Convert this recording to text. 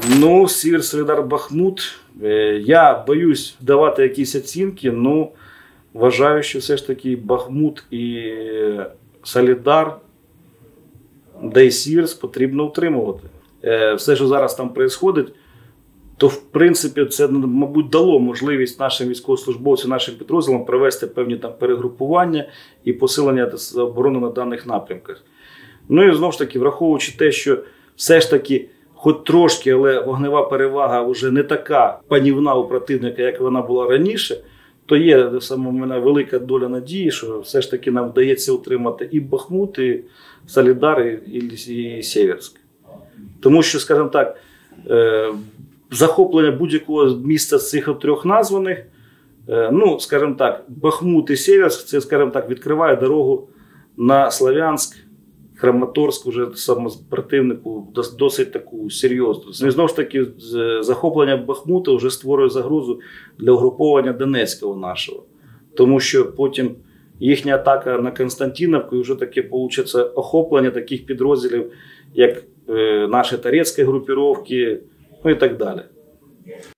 Ну, Сіверськ, Солідар, Бахмут. Я боюсь давати якісь оцінки, але вважаю, що все ж таки Бахмут і Солідар, да і Сіверськ потрібно утримувати. Все, що зараз там відбувається, то в принципі це, мабуть, дало можливість нашим військовослужбовцям, нашим підрозділам провести певні там перегрупування і посилення оборони на даних напрямках. Ну і знову ж таки, враховуючи те, що все ж таки, хоч трошки, але вогнева перевага вже не така панівна у противника, як вона була раніше, то є саме в мене велика доля надії, що все ж таки нам вдається утримати і Бахмут, і Солідар, і Сіверськ. Тому що, скажімо так, захоплення будь-якого міста з цих трьох названих, ну, скажімо так, Бахмут і Сіверськ, це, скажімо так, відкриває дорогу на Слов'янськ, Краматорськ, вже саме противнику досить таку серйозну. І знову ж таки, захоплення Бахмута вже створює загрозу для угруповання Донецького нашого. Тому що потім їхня атака на Константинівку і вже таке вийде охоплення таких підрозділів, як наші турецькі групіровки, ну і так далі.